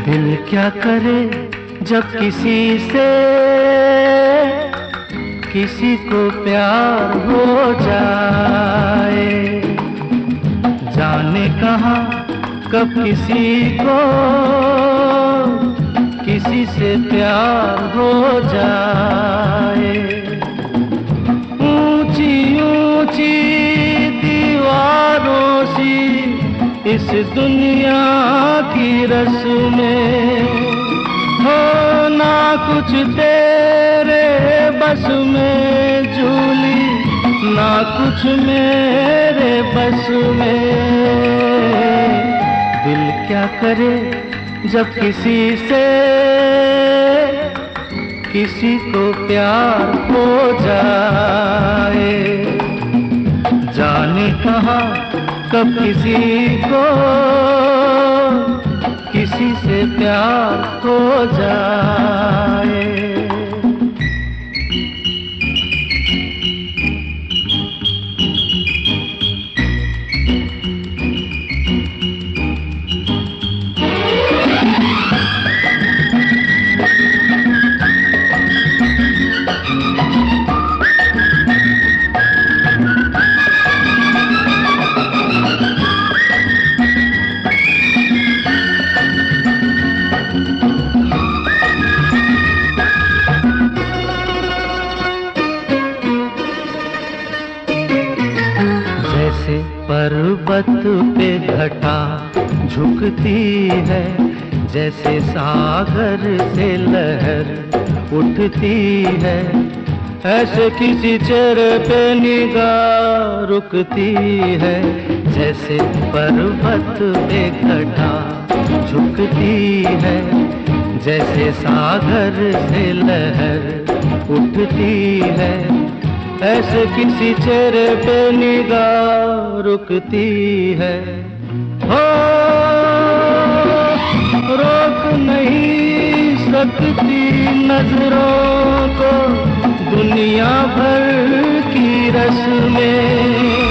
दिल क्या करे जब किसी को प्यार हो जाए, जाने कहाँ कब किसी से प्यार हो जाए। ऊंची ऊंची दीवारों सी इस दुनिया की रस्में हो, ना कुछ तेरे बस में झूली, ना कुछ मेरे बस में। दिल क्या करे जब किसी को प्यार हो जाए, जाने कहाँ कब किसी से प्यार हो जाए। पर्वत पे घटा झुकती है, जैसे सागर से लहर उठती है, ऐसे किसी चेहरे पे निगाह रुकती है। जैसे पर्वत पे घटा झुकती है, जैसे सागर से लहर उठती है, ऐसे किसी चेहरे पे निगाह रुकती है। हो रोक नहीं सकती नजरों को दुनिया भर की रस्में,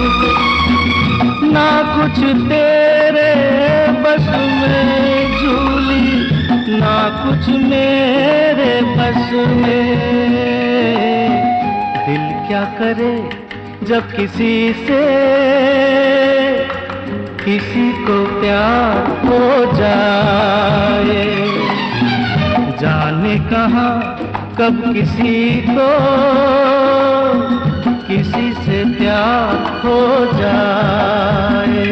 ना कुछ तेरे बस में झूली, ना कुछ मेरे बस में। दिल क्या करे जब किसी को प्यार हो जाए, जाने कहाँ कब किसी से प्यार हो जाए।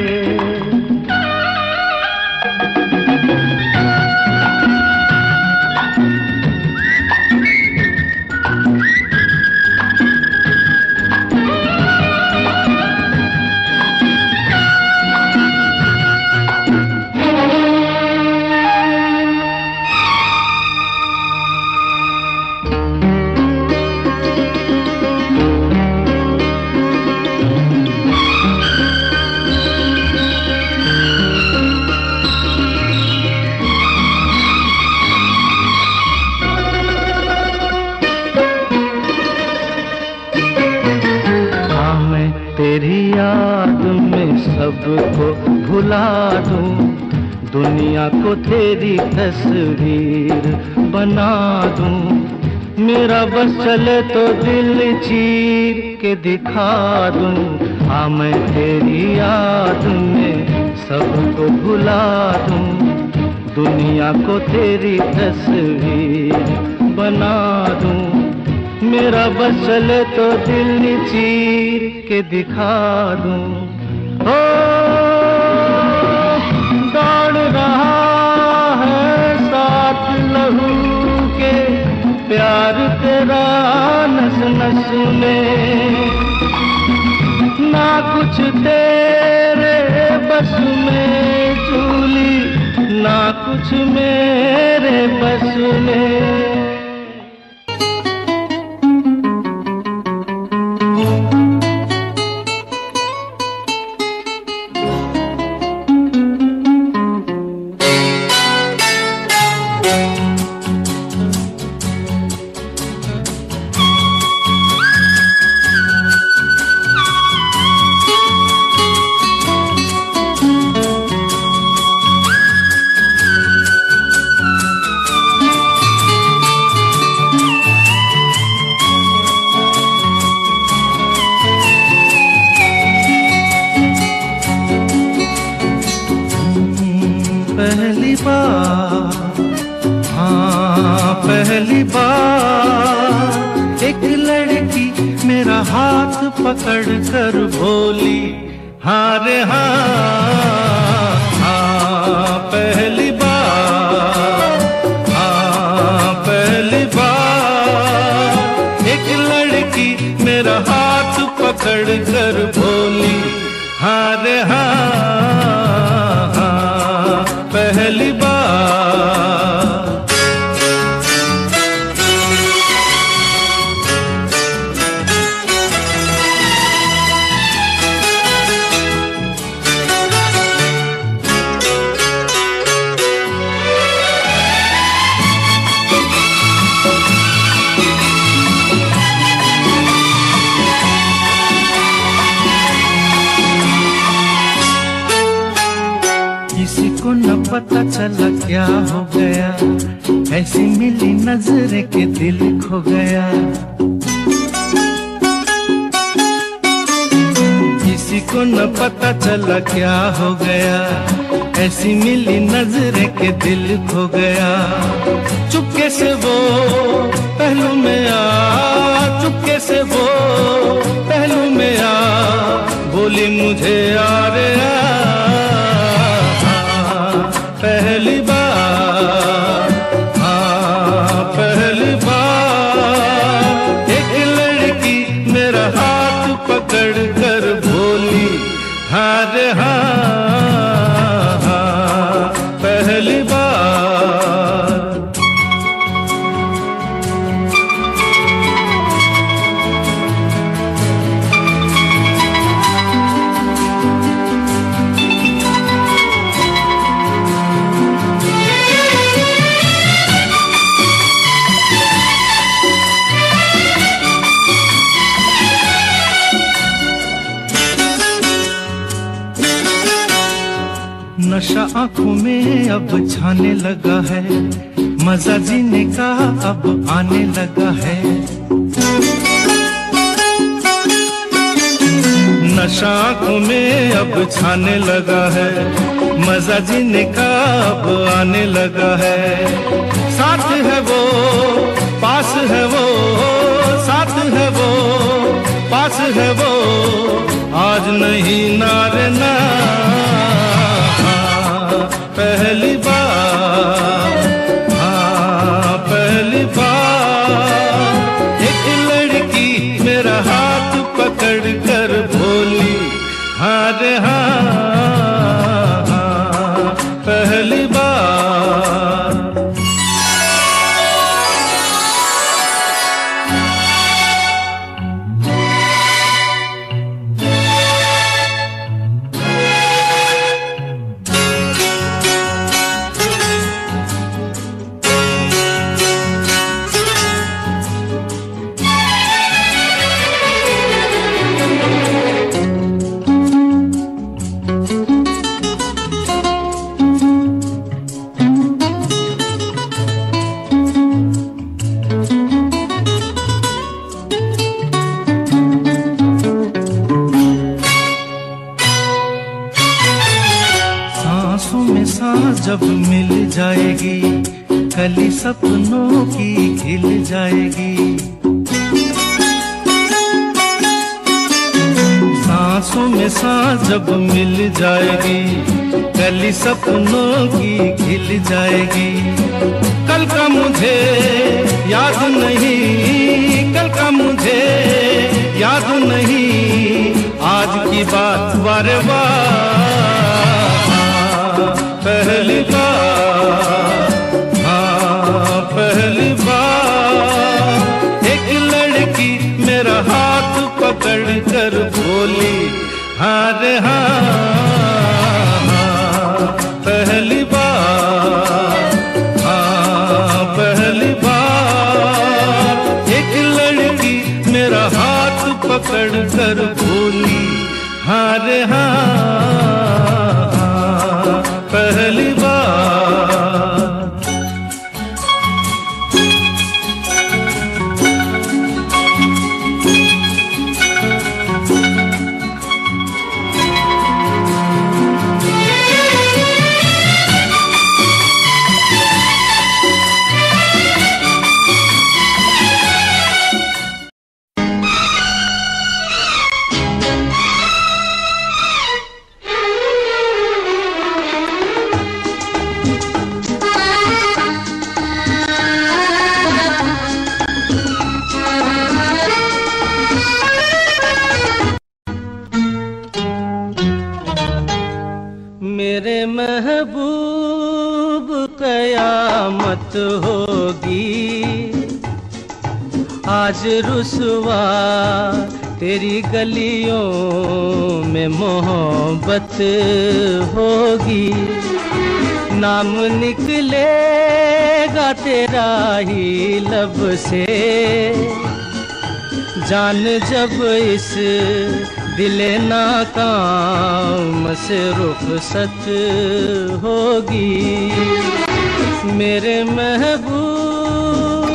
तेरी याद में सबको भुला दूं, दुनिया को तेरी तस्वीर बना दूं। मेरा बस चले तो दिल चीर के दिखा दूं। हाँ मैं तेरी याद में सबको भुला दूं, दुनिया को तेरी तस्वीर बना दूं। मेरा बस चले तो दिल चीर के दिखा दूं। हो दौड़ रहा है साथ लहू के प्यार तेरा नस नस में, ना कुछ तेरे बस में झूली, ना कुछ मेरे बस में। पहली बार, हाँ पहली बार एक लड़की मेरा हाथ पकड़ कर बोली हाँ रे हाँ, हाँ पहली बार, हाँ पहली बार एक लड़की मेरा हाथ पकड़ कर बोली हाँ रे हाँ, हाँ पहली बार। किसी को न पता चला क्या हो गया, ऐसी मिली नजर के दिल खो गया। किसी को न पता चला क्या हो गया, ऐसी मिली नजर के दिल खो गया। चुपके से वो पहलू में आ, चुपके से वो पहलू में आ, बोली मुझे यार पहली बार, हाँ पहली बार एक लड़की मेरा हाथ पकड़ कर बोली हाँ रे हाँ, हाँ पहली बार। नशा आंखों में अब छाने लगा है, मजा जीने का अब आने लगा है। नशा आंखों में अब छाने लगा है, मजा जीने का अब आने लगा है। साथ है वो पास है वो, साथ है वो पास है वो, आज नहीं नारे ना पहली बार, हाँ पहली बार एक लड़की मेरा हाथ पकड़ कर बोली हाँ रे हाँ, हाँ पहली बार। सांसों में सांस जब मिल जाएगी, कली सपनों की खिल जाएगी। सांसों में सांस जब मिल जाएगी, कली सपनों की खिल जाएगी। कल का मुझे याद नहीं, कल का मुझे याद नहीं, आज की बात बारे बार पहली बार, हाँ पहली बार एक लड़की मेरा हाथ पकड़ कर बोली हाँ रे हाँ, हाँ पहली बार, हाँ पहली बार एक लड़की मेरा हाथ पकड़ कर बोली हाँ रे हाँ, पहली बार। महबूब कयामत होगी, आज रुसवा तेरी गलियों में मोहब्बत होगी। नाम निकलेगा तेरा ही लब से, जान जब इस दिले नाकाम से रुखसत होगी। मेरे महबूब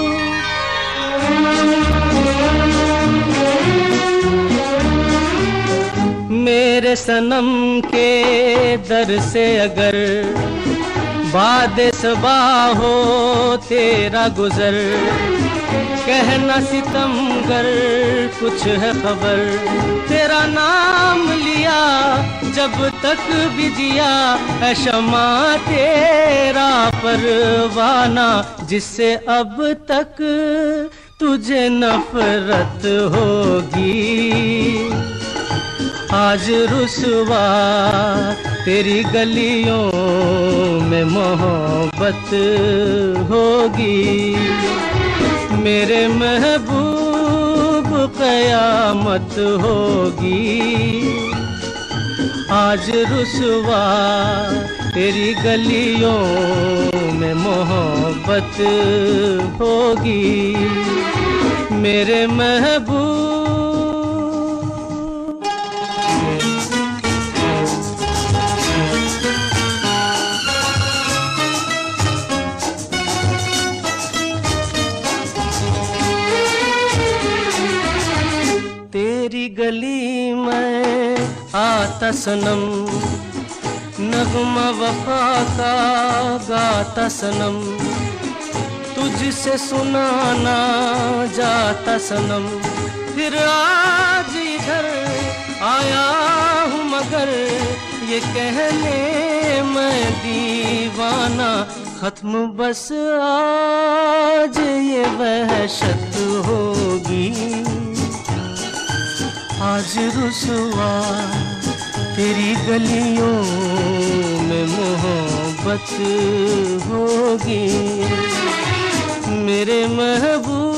मेरे सनम के दर से अगर बादे सबा हो तेरा गुजर, कहना सितमगर कुछ है खबर। तेरा नाम लिया जब तक भी जिया है शमा तेरा परवाना, जिससे अब तक तुझे नफरत होगी। आज रुसवा तेरी गलियों में मोहब्बत होगी। मेरे महबूब कयामत होगी, आज रुसवा तेरी गलियों में मोहब्बत होगी। मेरे महबूब तेरी गली में आता सनम, नगमा वफा का गाता सनम, तुझसे सुनाना जाता सनम। फिर आज इधर आया हूँ मगर ये कहने मैं दीवाना, खत्म बस आज ये वहशत होगी। आज रुसवा तेरी गलियों में मोहब्बत होगी। मेरे महबूब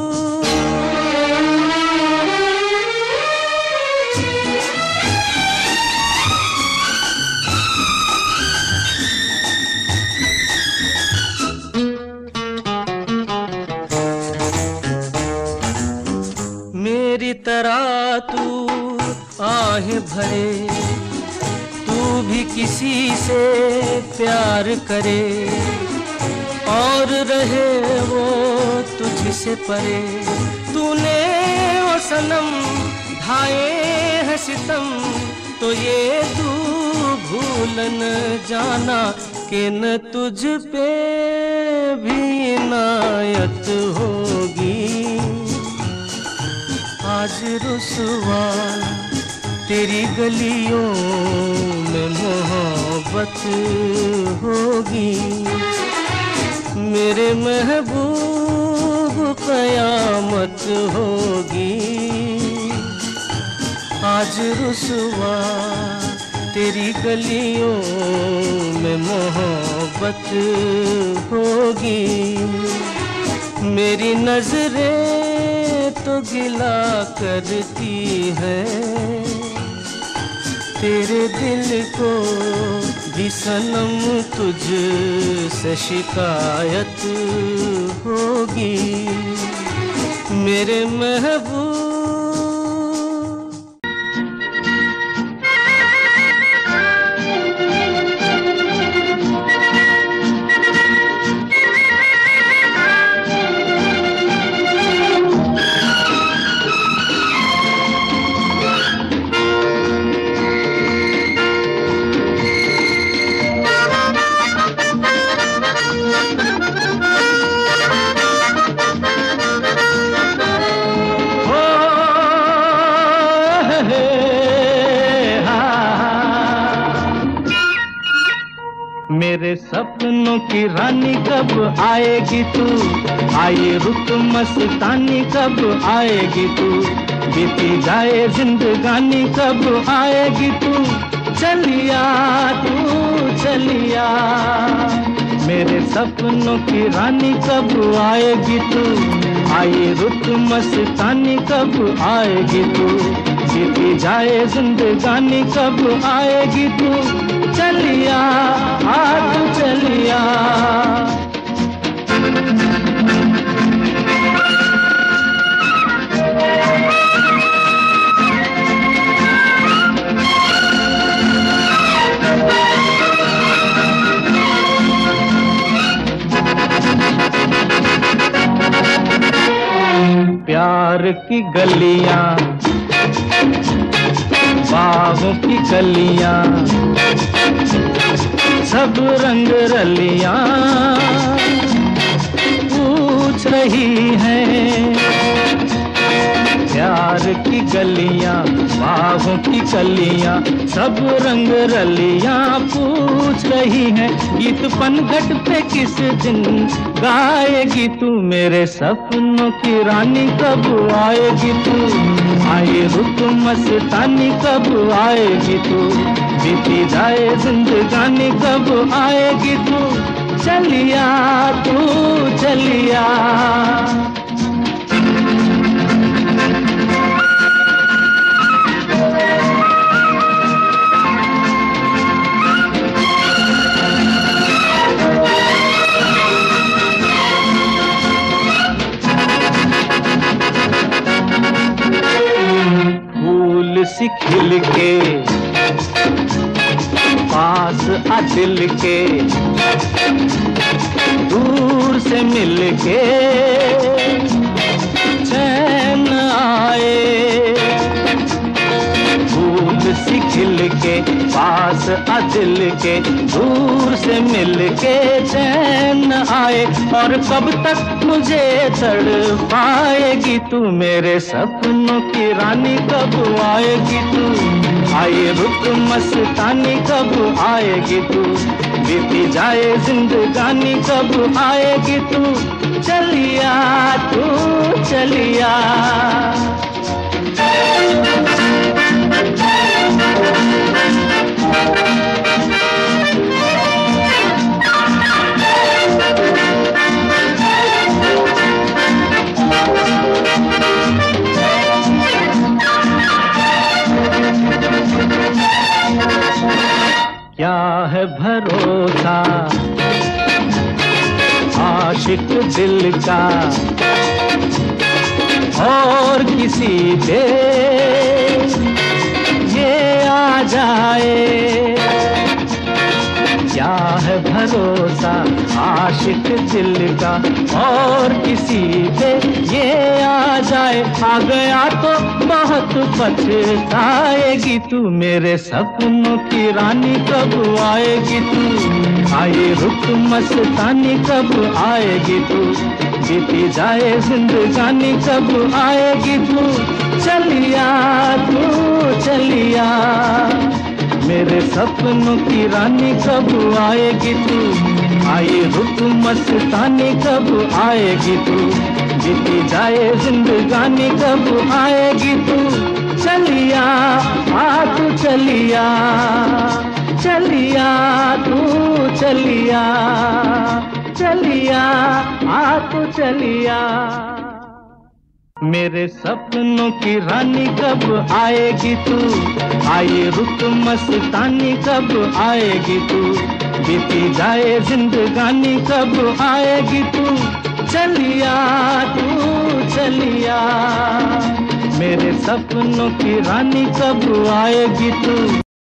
मेरी तरह तू आहें भरे, तू भी किसी से प्यार करे और रहे वो तुझसे परे। तूने वो सनम ढाए है सितम, तो ये तू भूल न जाना कि न तुझ पे भी इनायत होगी। आज रुसवा तेरी गलियों में मोहब्बत होगी। मेरे महबूब कयामत होगी, आज रुसवा तेरी गलियों में मोहब्बत होगी। मेरी नजरें तो गिला करती है, तेरे दिल को भी सनम तुझ से शिकायत होगी। मेरे महबूब मेरे सपनों की रानी कब आएगी तू, आए रुत मस्तानी कब आएगी तू, बीती जाए जिंदगानी कब आएगी तू, चलिया तू चलिया, मेरे सपनों की रानी कब आएगी तू, आई रुत मस्तानी कब आएगी तू, बीती जाए जिंदगानी कब आएगी तू, चलिया आ तू चलिया। प्यार की गलियां, बागों की कलियां, सब रंग रलियां पूछ रही हैं। प्यार की गलियां, बागों की कलियां, सब रंग रलियां पूछ रही हैं। गीत पनघट पे किस दिन गाएगी तू, मेरे सपनों की रानी कब आएगी तू, आई रुत मस्तानी कब आएगी तू, बीती जाए जिंदगानी कब आएगी तू, चलिया तू चलिया। सी खिल के पास आ दिल के, दूर से मिल के चैन आए। फूल सी खिल के पास आ दिल के, दूर से मिल के चैन आए। और कब तक मुझे तड़पाएगी तू, मेरे सपनों की रानी कब आएगी तू, आई रुत मस्तानी कब आएगी तू, बीती जाए जिंदगानी कब आएगी तू, चलिया तू चलिया। क्या है भरोसा आशिक दिल का और किसी पे ये आ जाए। क्या है भरोसा आशिक दिल का और किसी पे ये आ जाए। आ गया तो बहुत पछताएगी तू, मेरे सपनों की रानी कब आएगी तू, आई रुत मस्तानी कब आएगी तू, बीती जाए जिंदगानी कब आएगी तू, चलिया तू चलिया। मेरे सपनों की रानी कब आएगी तू, आई रुत मस्तानी कब आएगी तू, बीती जाए जिंदगानी कब आएगी तू, चलिया आ तू चलिया, चलिया तू चलिया, चलिया आ तू चलिया। मेरे सपनों की रानी कब आएगी तू, आई रुत मस्तानी कब आएगी तू, बीती जाए जिंदगानी कब आएगी तू, चलिया तू चलिया। मेरे सपनों की रानी कब आएगी तू।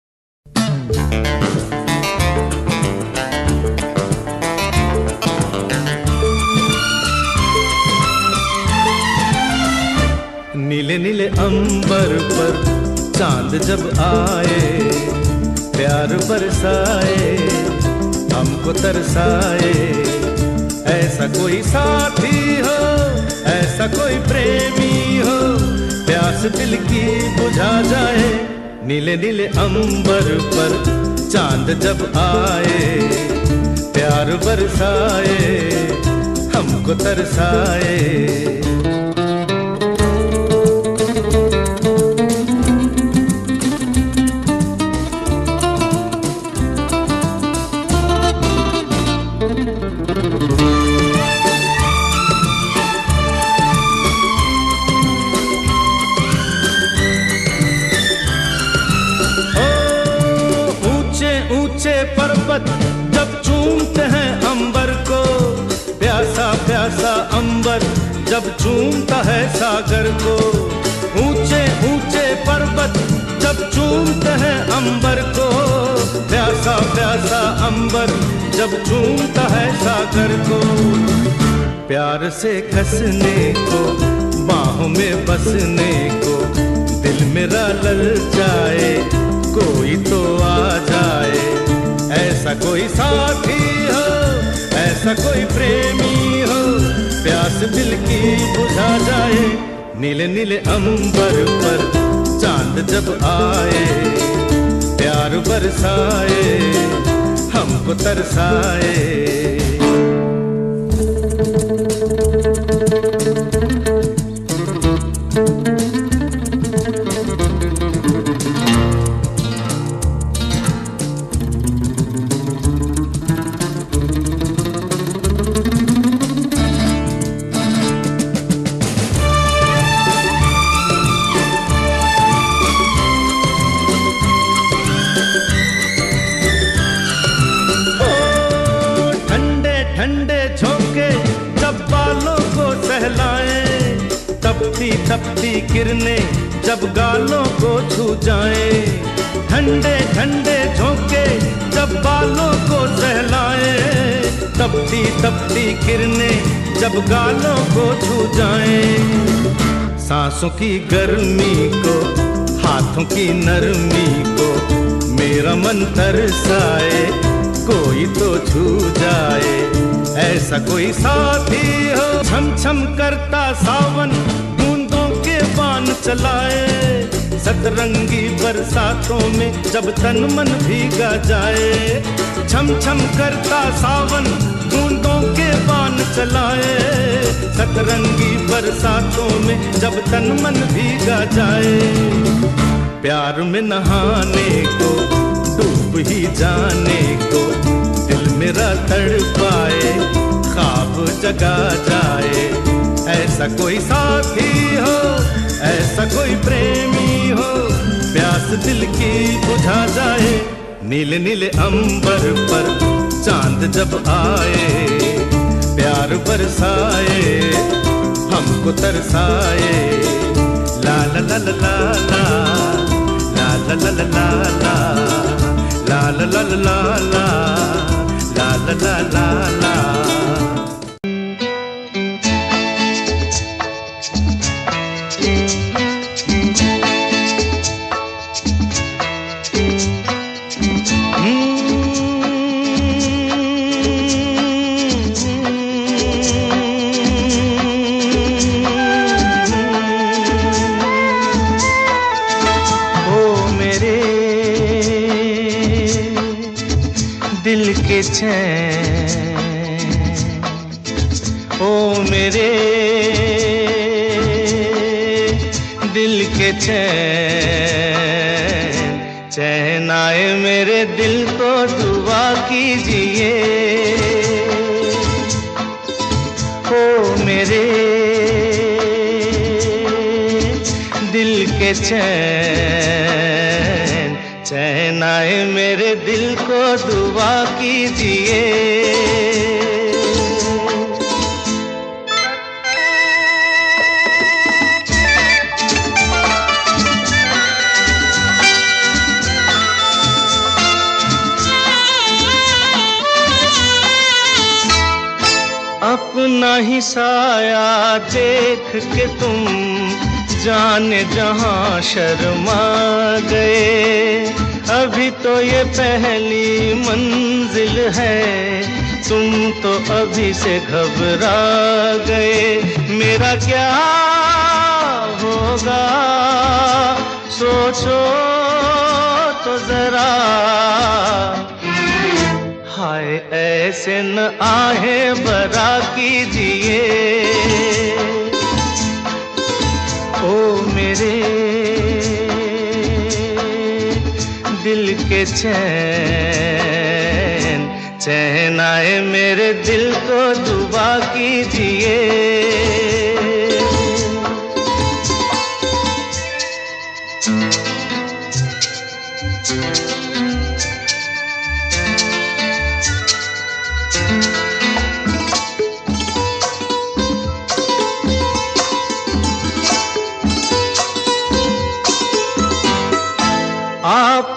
नीले नीले अंबर पर चांद जब आए, प्यार बरसाए हमको तरसाए। ऐसा कोई साथी हो, ऐसा कोई प्रेमी हो, प्यास दिल की बुझा जाए। नीले नीले अंबर पर चांद जब आए, प्यार बरसाए हमको तरसाए। सागर को। ऊंचे ऊंचे पर्वत जब चूमते हैं अंबर को, प्यासा प्यासा अंबर जब चूमता है सागर को। प्यार से कसने को, बाहों में बसने को, दिल मेरा ललचाए, कोई तो आ जाए। ऐसा कोई साथी हो, ऐसा कोई प्रेमी हो, प्यास दिल की बुझा जाए। नीले नीले अंबर पर चांद जब आए, प्यार बरसाए, हमको तरसाए। तपती किरणें जब गालों को छू जाए, ठंडे ठंडे झोंके जब बालों को सहलाए। तपती तपती किरणें जब गालों को छू जाए। सांसों की गर्मी को, हाथों की नरमी को, मेरा मन तरसाए, कोई तो छू जाए। ऐसा कोई साथी हो, छम छम करता सावन बान चलाए। सतरंगी बरसातों में जब तन मन भीगा जाए। छम छम करता सावन बूंदों के बान चलाए। सतरंगी बरसातों में जब तन मन भीगा जाए। प्यार में नहाने को, डूब ही जाने को, दिल मेरा तड़पाए, ख्वाब जगा जाए। ऐसा कोई साथी हो, ऐसा कोई प्रेमी हो, प्यास दिल की बुझा जाए। नीले नीले अंबर पर चांद जब आए, प्यार बरसाए, हमको तरसाए। ला ला ला ला ला ला ला ला ला ला ला ला ला ला ला ला ला ला ला। दिल के चैन, ओ मेरे दिल के चैन, चैन आए मेरे दिल को दुआ कीजिए। ओ मेरे दिल के चैन, चैन आए मेरे दिल को दुआ कीजिए। अपना ही साया देख के तुम जाने जहां शर्मा गए। अभी तो ये पहली मंजिल है, तुम तो अभी से घबरा गए। मेरा क्या होगा सोचो तो जरा, हाय ऐसे न आहे बरा कीजिए। ओ मेरे दिल के चैन, चैन आए मेरे दिल को दुआ कीजिए।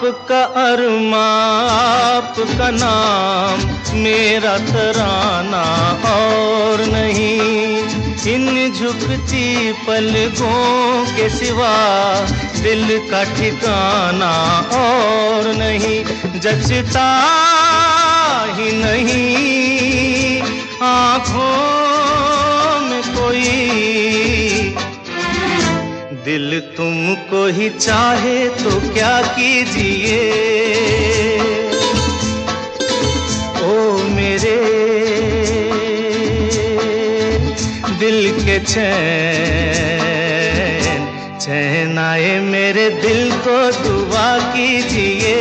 आपका अरमा आपका नाम मेरा तराना और नहीं। इन झुकती पलकों के सिवा दिल का ठिकाना और नहीं। जचता ही नहीं आँखों में कोई, दिल तुमको ही चाहे तो क्या कीजिए। ओ मेरे दिल के चैन, चैन आए मेरे दिल को दुआ कीजिए।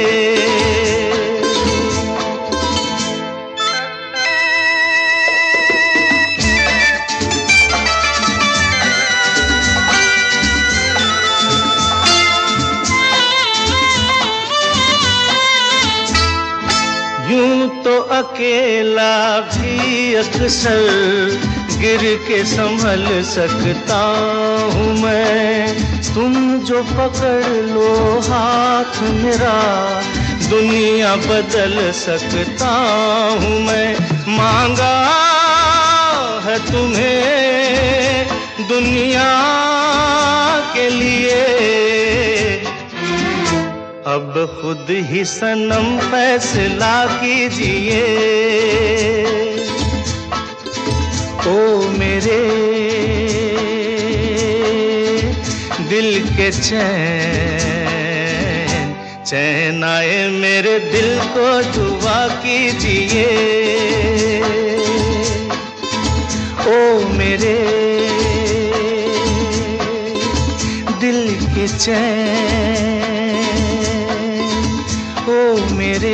यूं तो अकेला भी अक्सर गिर के संभल सकता हूँ मैं। तुम जो पकड़ लो हाथ मेरा दुनिया बदल सकता हूँ मैं। मांगा है तुम्हें दुनिया के लिए, अब खुद ही सनम फैसला कीजिए। ओ मेरे दिल के चैन, चैन आए मेरे दिल को दुआ कीजिए। ओ मेरे दिल के चैन, ओ मेरे।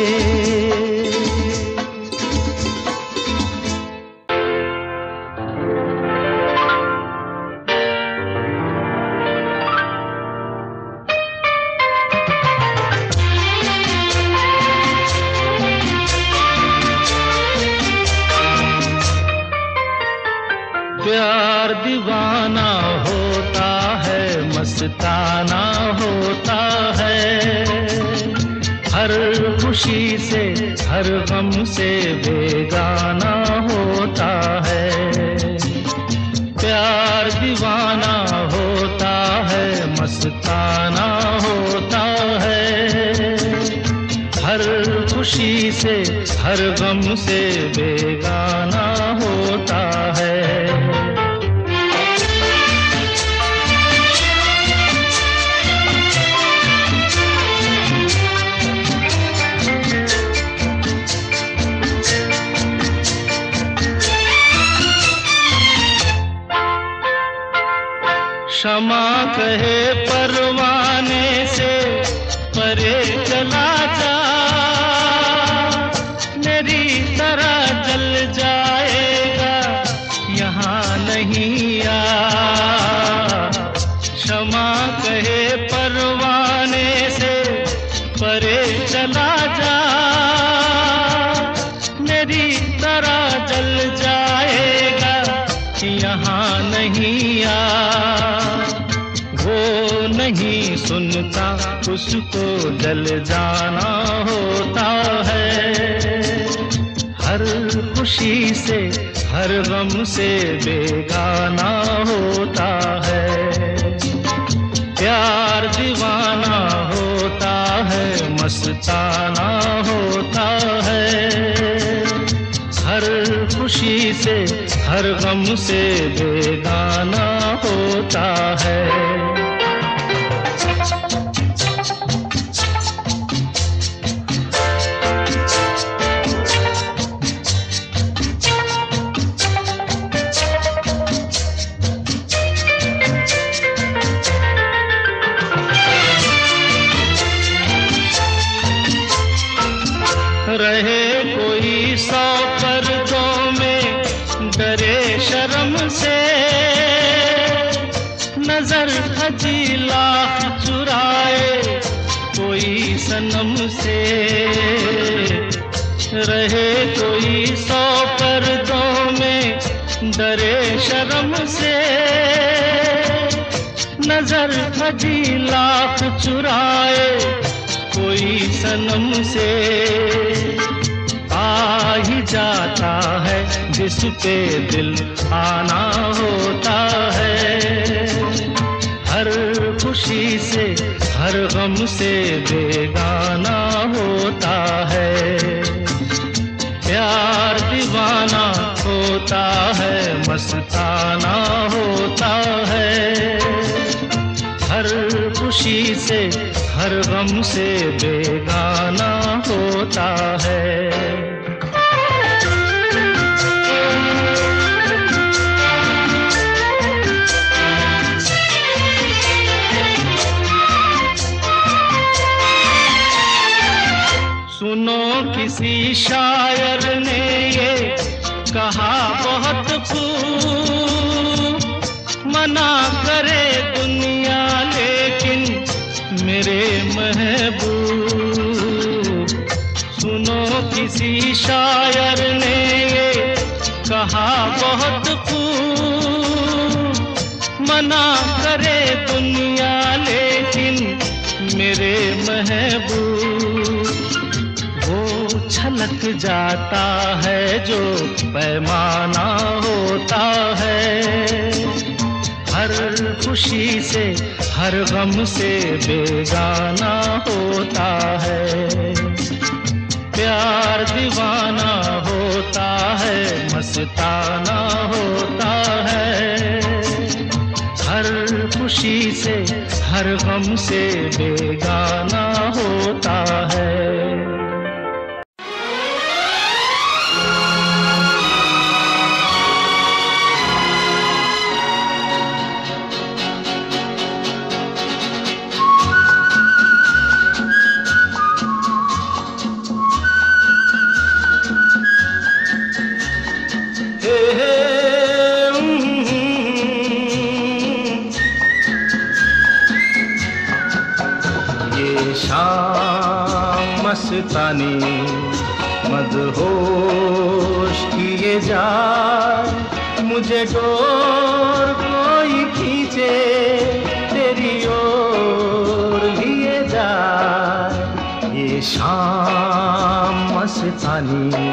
प्यार दीवाना होता है, मस्ताना होता है, हर खुशी से हर गम से बेगाना होता है। प्यार दीवाना होता है, मस्ताना होता है, हर खुशी से हर गम से बेगाना होता है। क्षमा कहे परवाने से परे चला जा, मेरी तरह जल जाएगा यहाँ नहीं आ। क्षमा कहे परवाने से परे चला जा, मेरी तरह जल जाएगा यहाँ नहीं आ। वो नहीं सुनता उसको जल जाना होता है, हर खुशी से हर गम से बेगाना होता है। प्यार दीवाना होता है, मस्ताना होता है, हर खुशी से हर गम से बेगाना होता है। रहे कोई 100 पर्दों में डरे शर्म से, नजर हजी लाख चुराए कोई सनम से। रहे कोई 100 पर्दों में डरे शर्म से, नजर हजी लाख चुराए कोई सनम से आ ही जाता है, जिस पे दिल आना होता है। हर खुशी से हर गम से बेगाना होता है। प्यार दीवाना होता है, मस्ताना होता है। हर खुशी से हर गम से बेगाना होता है। सुनो किसी शायर ने ये कहा बहुत खूब, मना करे दुनिया लेकिन मेरे महबूब। सुनो किसी शायर ने ये कहा बहुत खूब, मना करे दुनिया लेकिन मेरे महबूब। वो छलक जाता है जो पैमाना होता है। हर खुशी से हर गम से बेगाना होता है। प्यार दीवाना होता है, मस्ताना होता है। हर खुशी से हर गम से बेगाना होता है। मस्तानी मदहोश किए जाए, मुझे डोर कोई खींचे तेरी ओर लिए जाए। ये शाम मस्तानी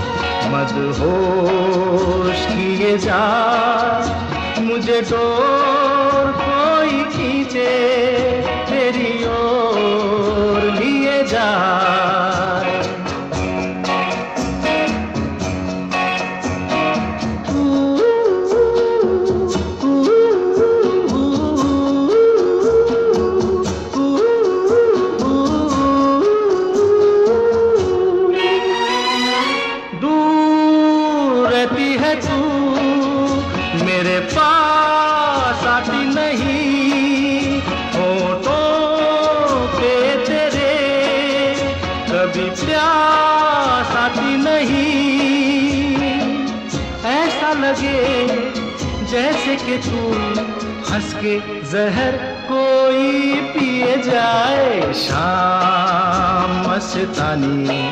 मदहोश किए जाए, मुझे डोर कोई खींचे तेरी ओर लिए जाए। जैसे कि तू हंस के जहर कोई पिए जाए। शाम मस्तानी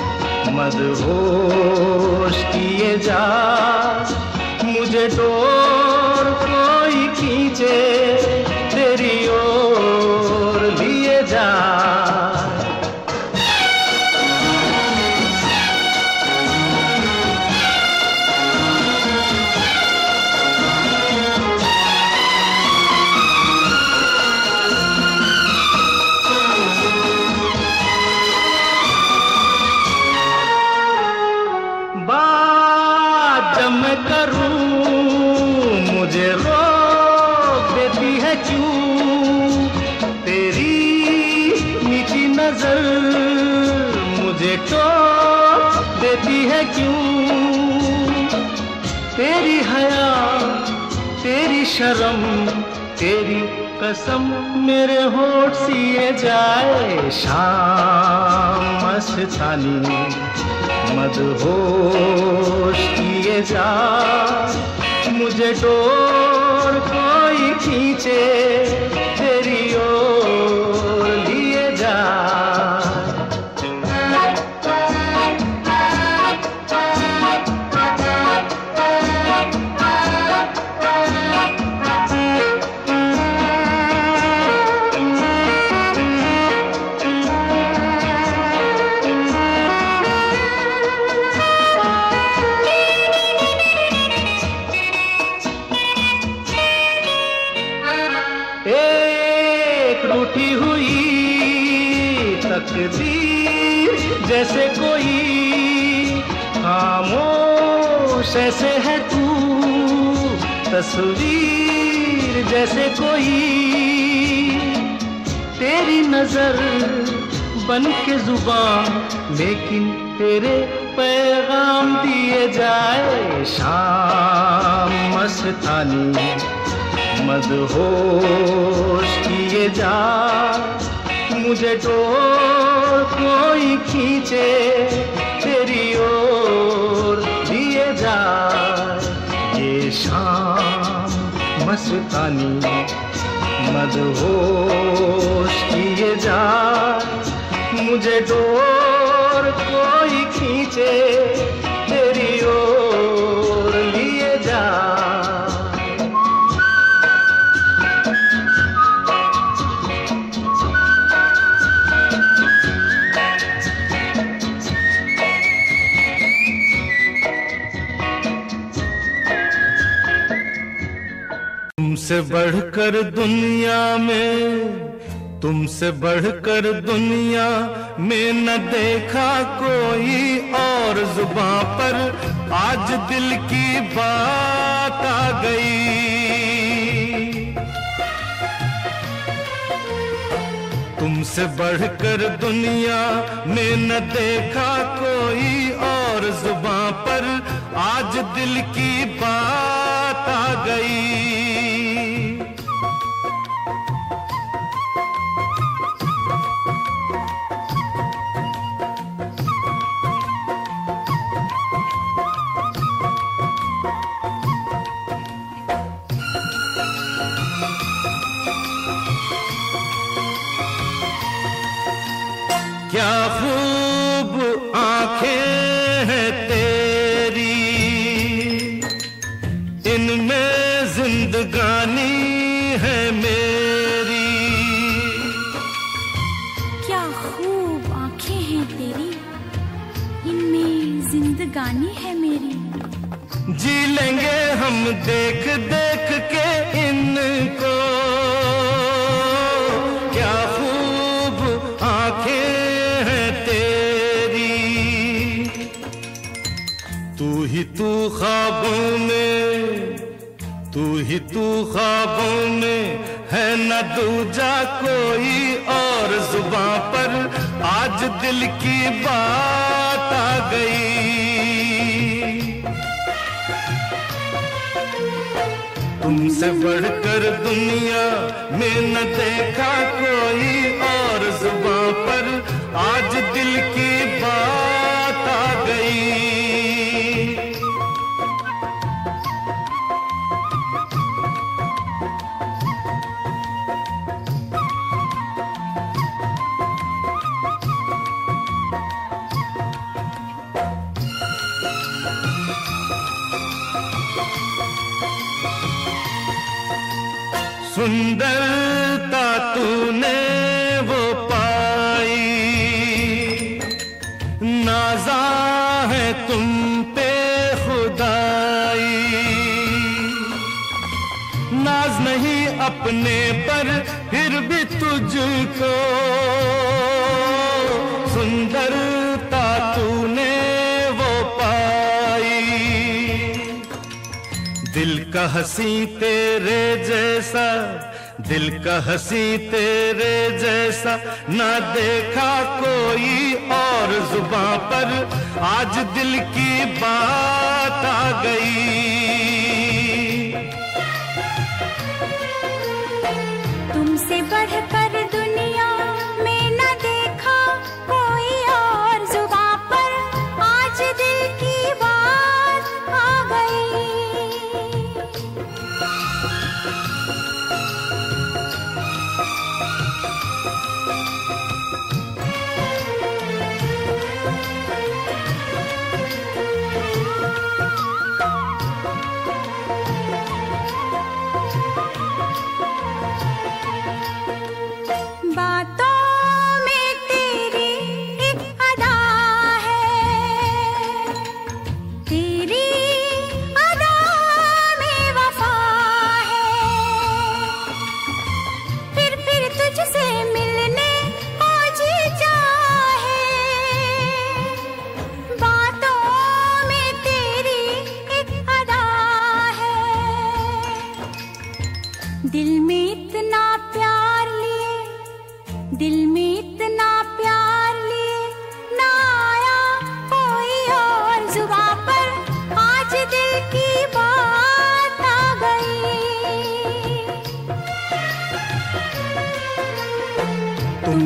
मदहोश किए जाए, मुझे डोर कोई खींचे तेरी ओर लिए जाए। देती है क्यों तेरी हया तेरी शर्म तेरी कसम मेरे होठ सिए जाए। शाम मस्तानी मदहोश किए जा, मुझे डोर कोई खींचे तेरी ओर लिए जा। जैसे कोई, खामोश ऐसे है तू, तस्वीर जैसे कोई। तेरी नजर बन के जुबान, लेकिन तेरे पैगाम दिए जाए। शाम मस्तानी मदहोश किए जा, मुझे डोर कोई खींचे तेरी ओर दिए जा। ये शाम मस्तानी मदहोश किए जा, मुझे डोर कोई खींचे तेरी ओर लिए जा। तुमसे बढ़कर दुनिया में, तुमसे बढ़कर दुनिया में न देखा कोई और। जुबां पर आज दिल की बात आ गई। तुमसे बढ़कर दुनिया में न देखा कोई और। जुबां पर आज दिल की बात आ गई। क्या खूब आंखें हैं तेरी, इनमें जिंदगानी है मेरी। क्या खूब आंखें हैं तेरी, इनमें जिंदगानी है मेरी। जी लेंगे हम देख देख के इनको, क्या खूब आंखें तू ख्वाबों में, तू ही तू ख्वाबों में है न दूजा कोई और। जुबां पर आज दिल की बात आ गई। तुमसे बढ़कर दुनिया में न देखा कोई और। जुबां पर आज दिल की बात आ गई। सुंदरता तूने वो पाई, नाज़ा है तुम पे खुदाई। नाज नहीं अपने पर फिर भी तुझको, सुंदरता तूने वो पाई। दिल का हंसी तेरे जैसा, दिल का हंसी तेरे जैसा ना देखा कोई और। जुबां पर आज दिल की बात आ गई। तुमसे बढ़कर दुनिया में न देखा कोई और। जुबां पर आज दिल की बात आ गई।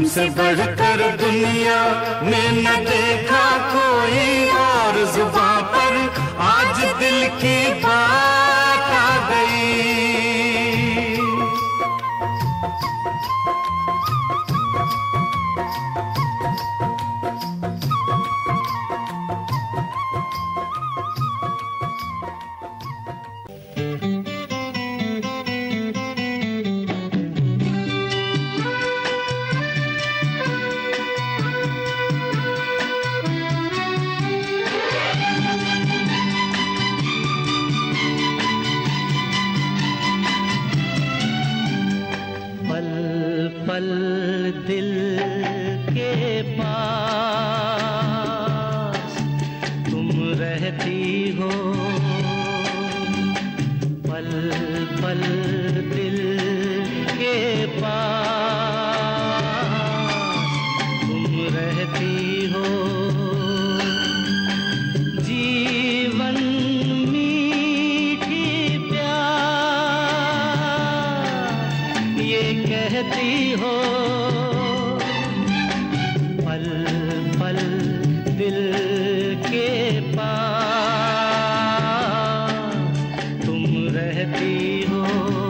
तुमसे बढ़कर दुनिया में न देखा कोई और, जुबां पर आज दिल की बात आ गई। दिल के पास तुम रहती हो, पल पल दिल के पास तुम रहती हो। जीवन मीठी प्यार ये कहती हो, पल पल दिल के पास तुम रहती हो।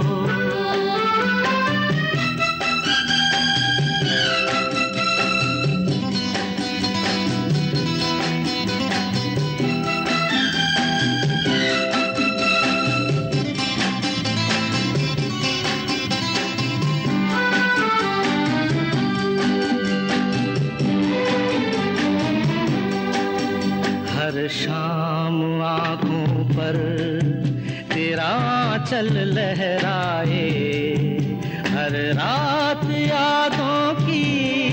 हर शाम आँखों पर तेरा आँचल लहराए, हर रात यादों की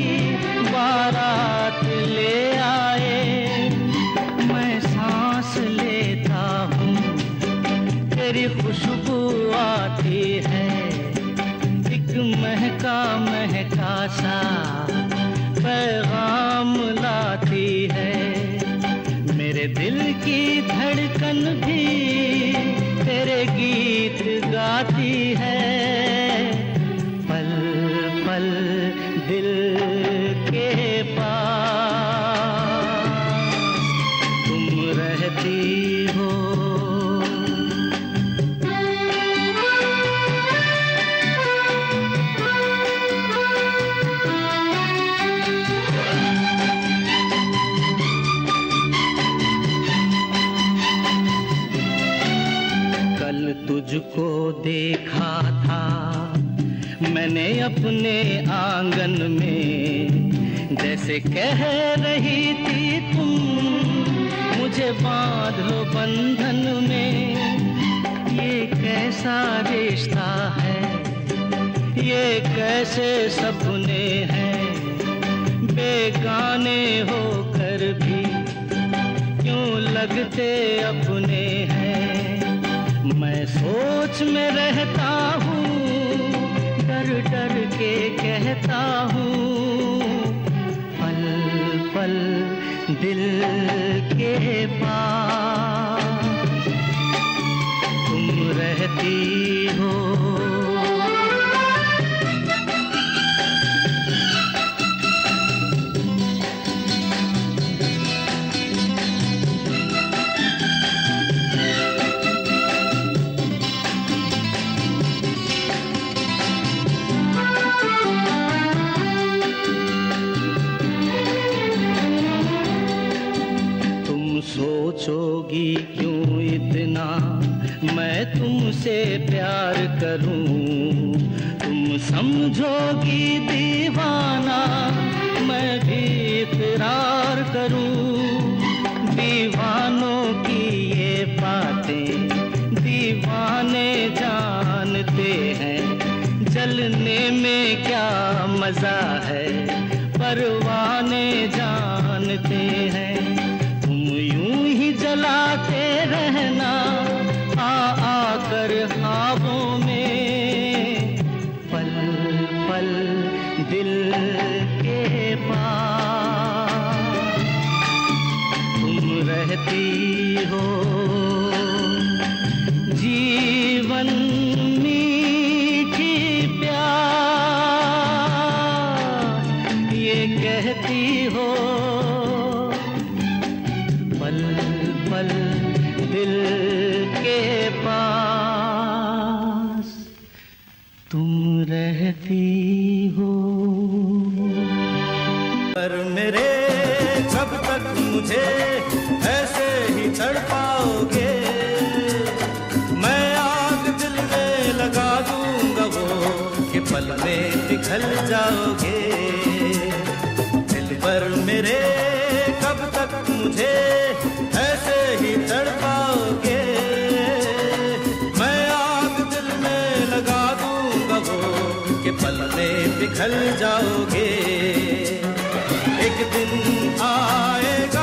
बारात ले आए। मैं सांस लेता हूँ तेरी खुशबू आती है, एक महका महका सा पैगाम लाती है। मेरे दिल की धड़कन भी तेरे गीत गाती है, पल पल दिल के पास तुम रहती हो। तुझको देखा था मैंने अपने आंगन में, जैसे कह रही थी तुम मुझे बांध लो बंधन में। ये कैसा रिश्ता है, ये कैसे सपने हैं, बेगाने होकर भी क्यों लगते अपने हैं। मैं सोच में रहता हूँ, डर डर के कहता हूँ, पल पल दिल के पास तुम रहती हो। सोचोगी क्यों इतना मैं तुमसे प्यार करूं, तुम समझोगी दीवाना मैं भी इकरार करूं। दीवानों की ये बातें दीवाने जानते हैं, जलने में क्या मजा है परवाने जानते हैं। जलाते रहना आकर ख्वाबों में, पल पल दिल के पास तुम रहती हो। जीवन मीठी प्यार कहती हो। पर मेरे कब तक मुझे ऐसे ही तड़पाओगे, मैं आग दिल में लगा दूंगा वो कि पल में पिघल जाओगे। दिल पर मेरे कब तक मुझे ऐसे ही तड़पाओगे, मैं आग दिल में लगा दूंगा वो कि पल में पिघल जाओगे। एक दिन आएगा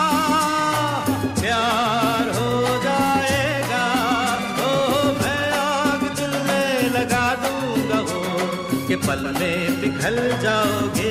प्यार हो जाएगा, ओ मैं आग दिल में लगा दूंगा वो कि पल में पिघल जाओगे।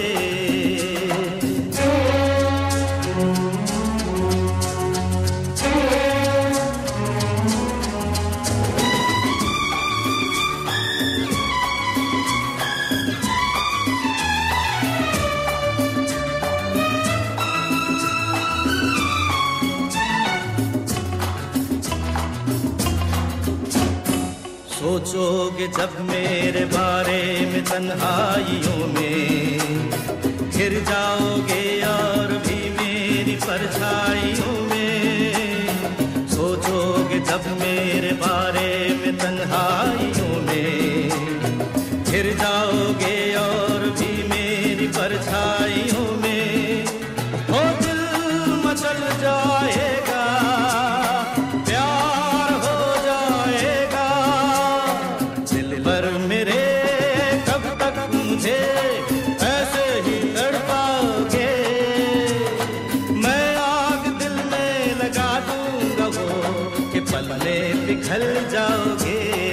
सोचोगे जब मेरे बारे में तन्हाइयों में, घिर जाओगे और भी मेरी परछाइयों में। सोचोगे जब मेरे बारे में तन्हाइयों में, घिर जाओगे और भी मेरी परछाइयों में। ओ दिल मचल जाएगा, ऐसे ही तड़पाओगे, मैं आग दिल में लगा दूंगा वो कि पल में पिघल जाओगे।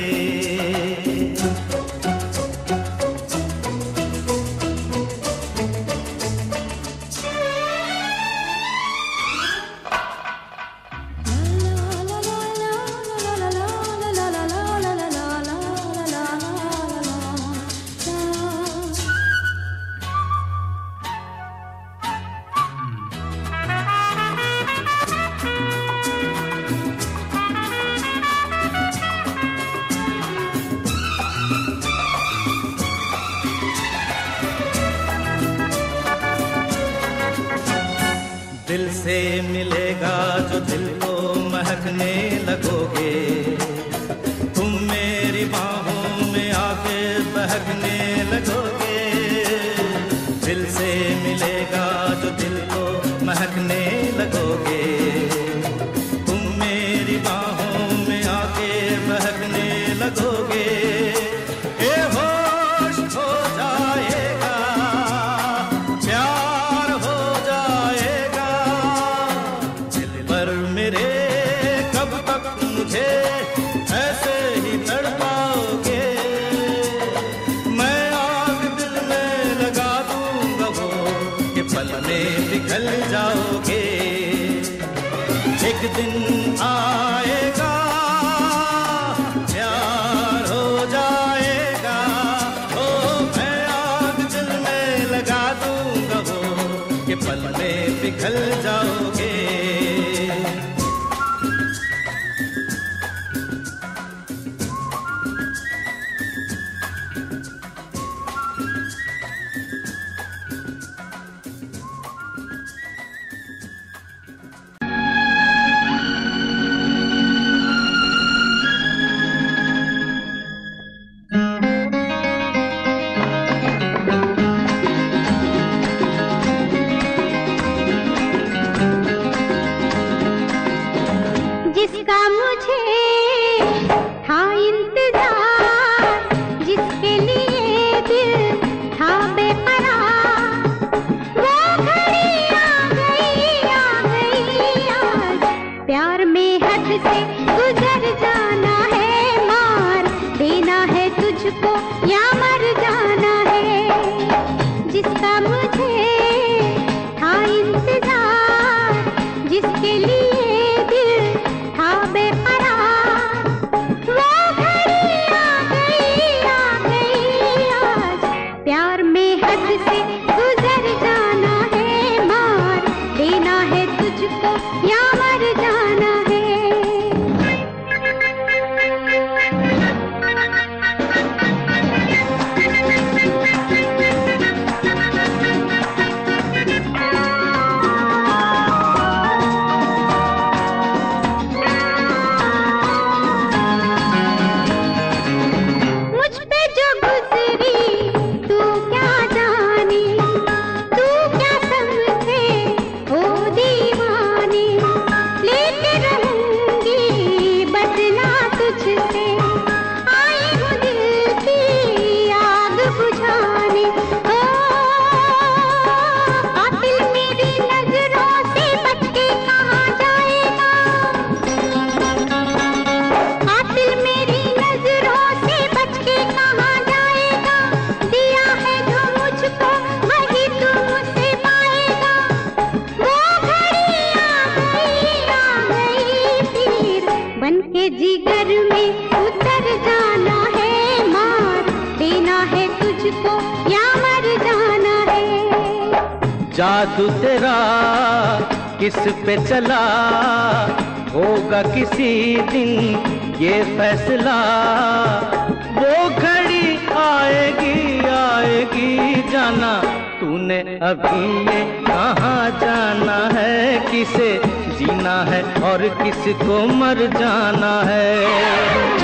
दिल से मिलेगा जो दिल को महकने लगोगे, तुम मेरी बाहों में आके बहकने लगोगे। दिल से मिलेगा जो दिल को महकने लगोगे, तुम मेरी बाहों में आके बहकने लगोगे। ए होश हो जाएगा, प्यार हो जाएगा, दिल पर मेरे कब तक मुझे ऐसे ही तड़पाओगे। मैं आग दिल में लगा दूंगा वो कि पल में पिघल जाओगे। एक दिन आएगा प्यार हो जाएगा, ओ मैं आग दिल में लगा दूंगा वो कि पल में पिघल जाओगे। जिसका मुझे था इंतजार, जिसके लिए दिल था बेकरार, वो घड़ी आ गई आज। प्यार में हद से गुजर जाना है, मार देना है तुझको या मर जाना है। जिसका मुझे था इंतजार, जिसके लिए ये जिगर में उतर जाना है, मार देना है तुझको या मर जाना है। जादू तेरा किस पे चला, होगा किसी दिन ये फैसला। वो घड़ी आएगी आएगी जाना, तूने अभी ये कहाँ जाना है। किसे जीना है और किसको मर जाना है।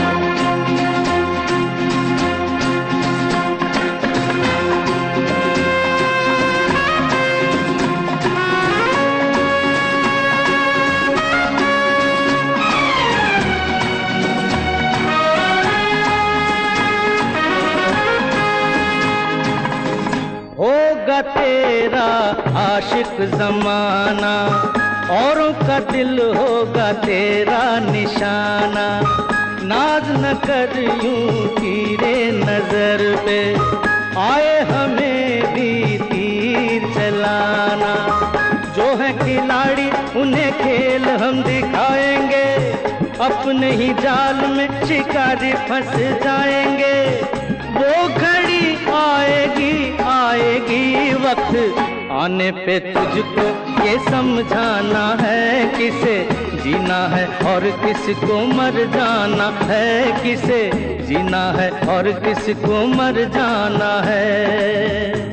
होगा तेरा आशिक जमाना, औरों का दिल होगा तेरा निशाना। नाज न कर यूं तीरे नजर पे, आए हमें भी तीर चलाना। जो है खिलाड़ी उन्हें खेल हम दिखाएंगे, अपने ही जाल में शिकारी फंस जाएंगे। वो घड़ी आएगी आएगी, वक्त आने पे तुझको ये समझाना है। किसे जीना है और किसको मर जाना है। किसे जीना है और किसको मर जाना है।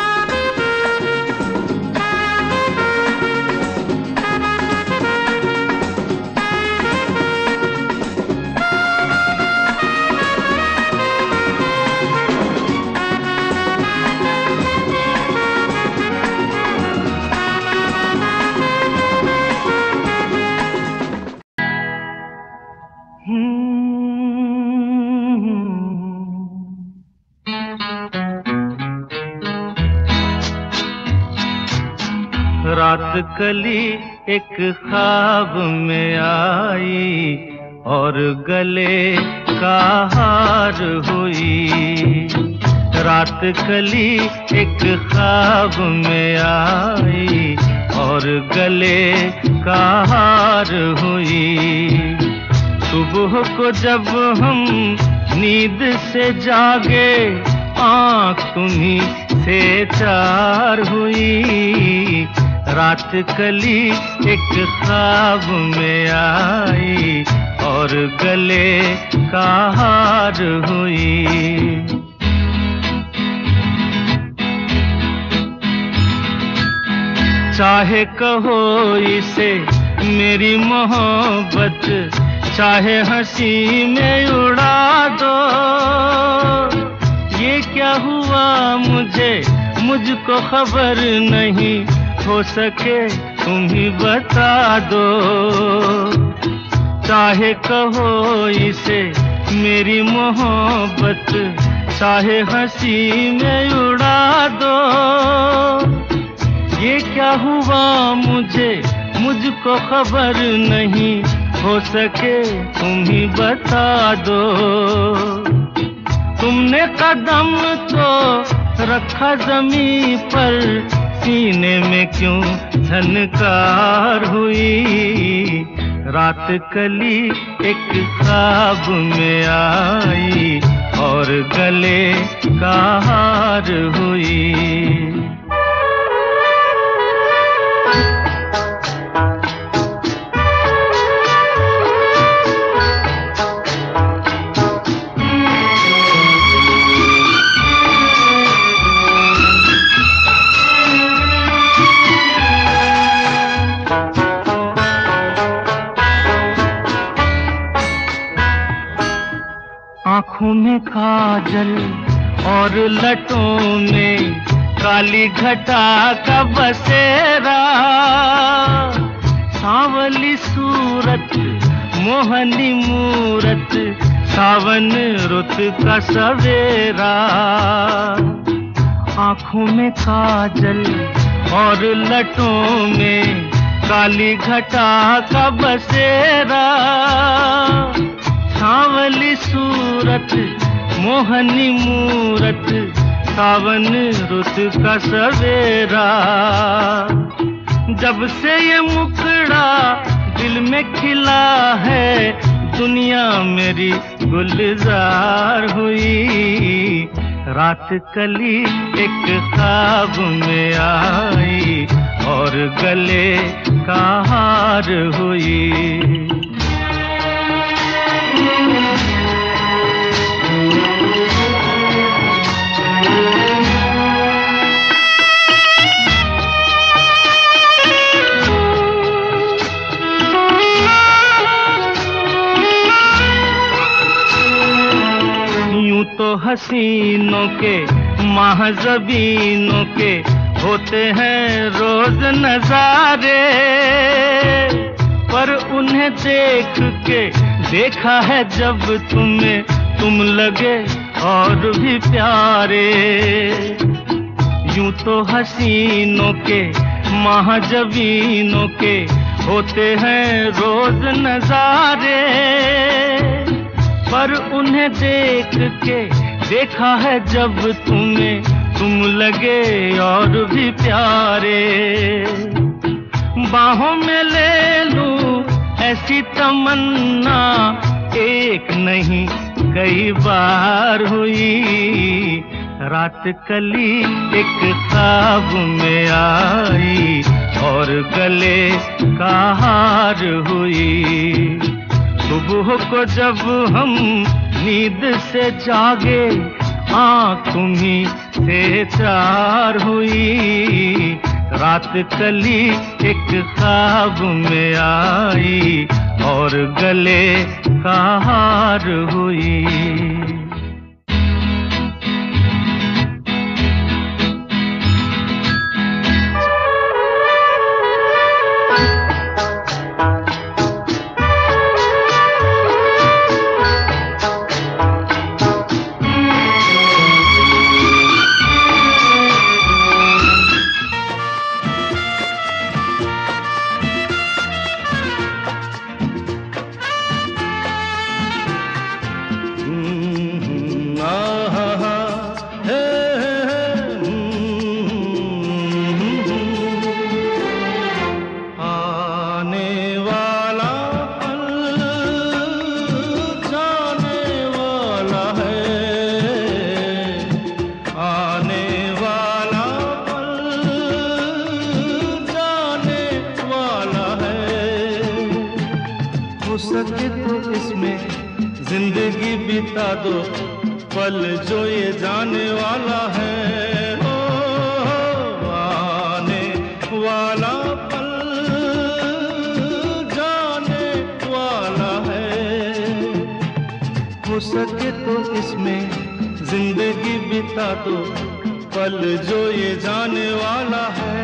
रात कली एक ख्वाब में आई और गले का हार हुई। रात कली एक ख्वाब में आई और गले का हार हुई। सुबह को जब हम नींद से जागे, आँख तुम्हीं से चार हुई। रात कली एक ख्वाब में आई और गले का हार हुई। चाहे कहो इसे मेरी मोहब्बत, चाहे हंसी में उड़ा दो। ये क्या हुआ मुझको खबर नहीं, हो सके तुम ही बता दो। चाहे कहो इसे मेरी मोहब्बत, चाहे हंसी में उड़ा दो। ये क्या हुआ मुझको खबर नहीं, हो सके तुम ही बता दो। तुमने कदम तो रखा जमीन पर, सीने में क्यों झनकार हुई। रात कली एक ख्वाब में आई और गले का हार हुई। आँखों में काजल और लटों में काली घटा का बसेरा। सांवली सूरत मोहनी मूरत, सावन रुत का सवेरा। आँखों में काजल और लटों में काली घटा का बसेरा। सांवली सूरत मोहनी मूरत, सावन रुत का सवेरा। जब से ये मुखड़ा दिल में खिला है, दुनिया मेरी गुलजार हुई, रात कली एक ख्वाब में आई और गले का हार हुई। तो हसीनों के महज़बीनों के होते हैं रोज नजारे, पर उन्हें देख के देखा है जब तुम्हें, तुम लगे और भी प्यारे। यूं तो हसीनों के महज़बीनों के होते हैं रोज नजारे, पर उन्हें देख के देखा है जब तुम्हें, तुम लगे और भी प्यारे। बाहों में ले लूं ऐसी तमन्ना एक नहीं कई बार हुई, रात कली एक ख्वाब में आई और गले का हार हुई। सुबह को जब हम नींद से जागे, आँख तुम्हीं से चार हुई, रात कली एक ख्वाब में आई और गले का हार हुई। हो सके तो इसमें जिंदगी बिता दो, पल जो ये जाने वाला है। हो आने वाला पल जाने वाला है। हो सके तो इसमें जिंदगी बिता दो, पल जो ये जाने वाला है।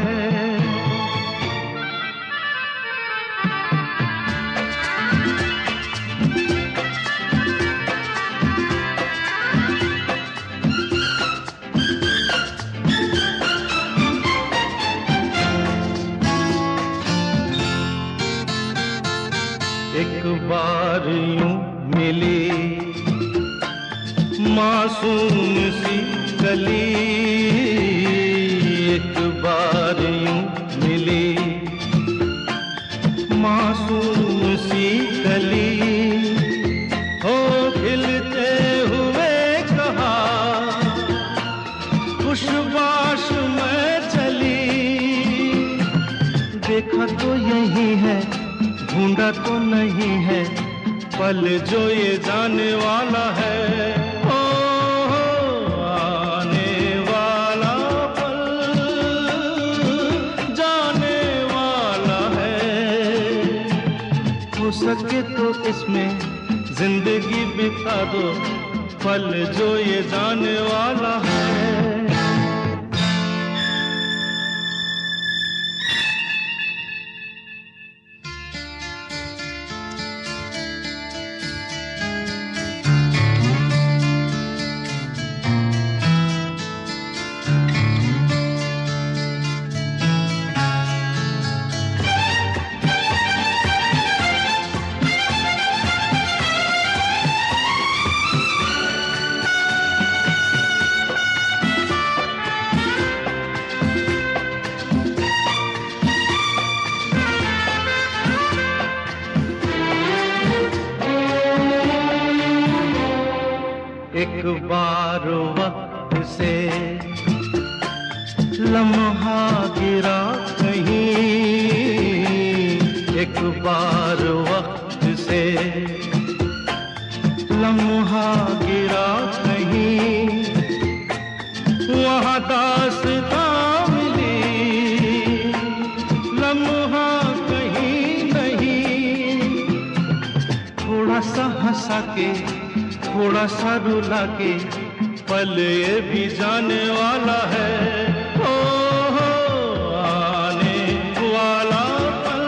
एक बार यूं मिली मासूम सी कली, एक बार यूं मिली मासूम सी कली, हो खिलते हुए कहा खुशबाश में चली। देखा तो यही है, ढूंढा तो नहीं है, पल जो ये जाने वाला है। ओ आने वाला पल जाने वाला है। हो सके तो इसमें जिंदगी बिता दो, पल जो ये जाने वाला है। एक बार वक्त से लम्हा गिरा कहीं, एक बार वक्त से लम्हा गिरा कहीं, वहाँ दास्तां मिली, लम्हा कहीं नहीं। थोड़ा सा हंसा के, थोड़ा सा रुला के, पल ये भी जाने वाला है। हो आने वाला पल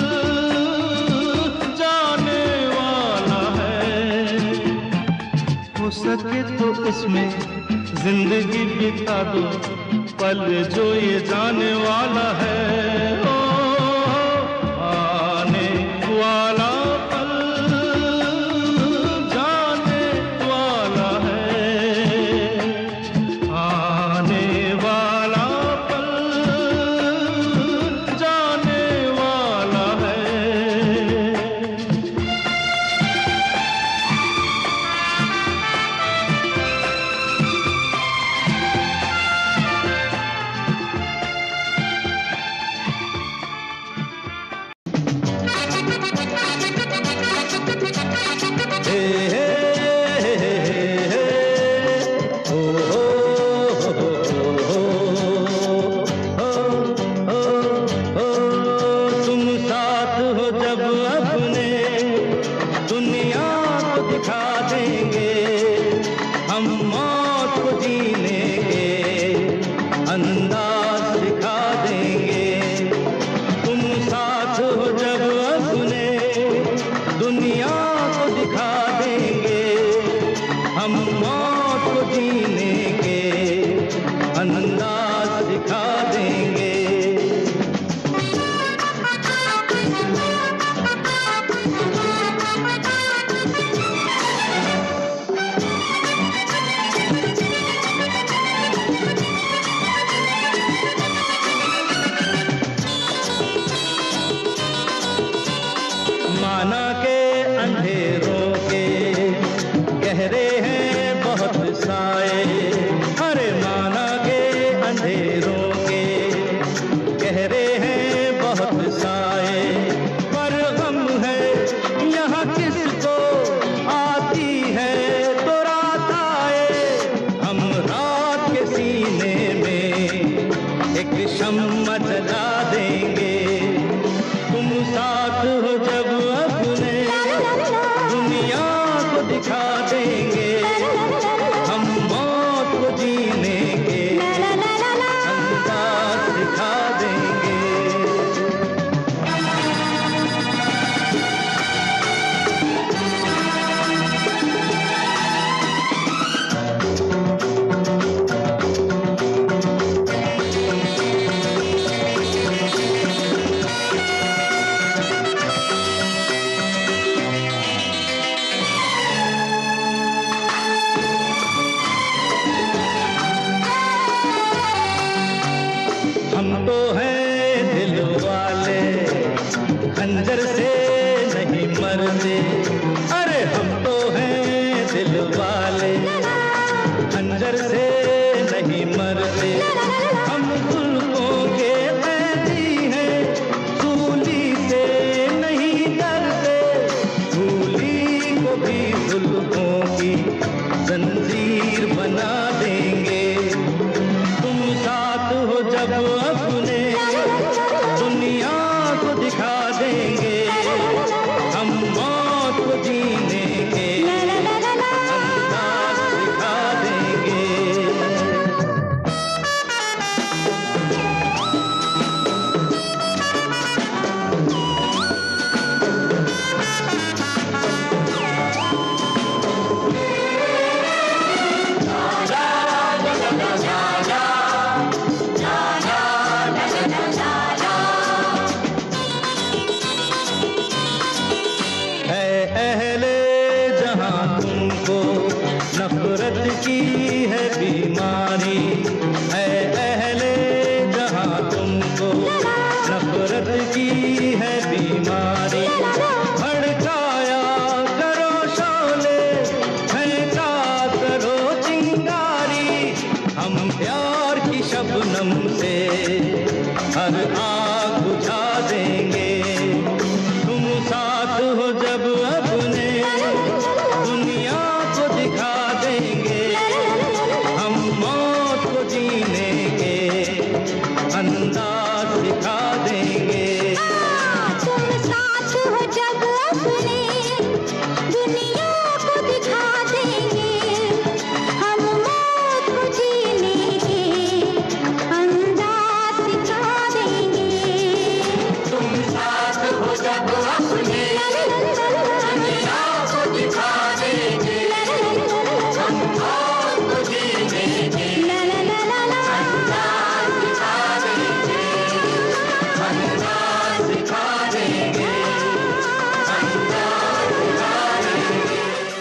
जाने वाला है। हो सके तो इसमें जिंदगी बिता दो, पल जो ये जाने वाला है। हो आने वाला भड़काया करो शोले, फेंका करो आग बुझा देंगे। तुम साथ हो जब अपने दुनिया को दिखा देंगे। हम मौत को जीने के अंदाज दिखा देंगे। तुम साथ हो जब अपने दुनिया को दिखा देंगे। हम मौत को जीने के अंदाज दिखा देंगे। तुम साथ हो जब अपने दुनिया को दिखा देंगे। हम मौत को जीने के अंदाज दिखा देंगे। अंदाज दिखा देंगे। अंदाज दिखा देंगे।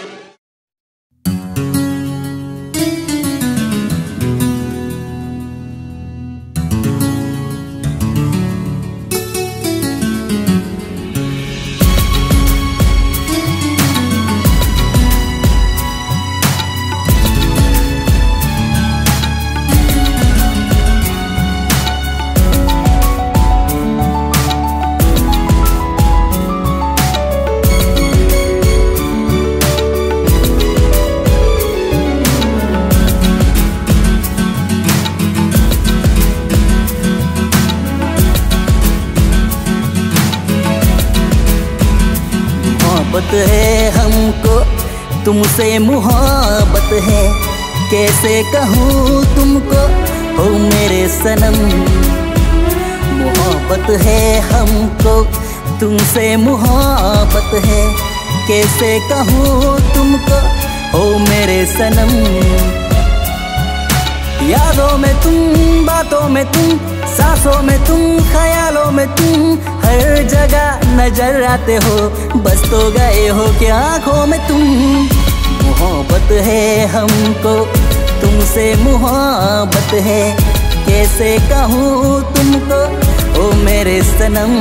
मोहब्बत है हमको तुमसे मुहब्बत है, कैसे कहूँ तुमको हो मेरे सनम। मोहब्बत है हमको तुमसे मुहब्बत है, कैसे कहूँ तुमको हो मेरे सनम। यादों में तुम, बातों में तुम, सांसों में तुम, ख्यालों में तुम, हर जगह नजर आते हो, बस तो गए हो कि आंखों में तुम। मोहब्बत है हमको तुमसे मुहब्बत है, कैसे कहूँ तुमको ओ मेरे सनम।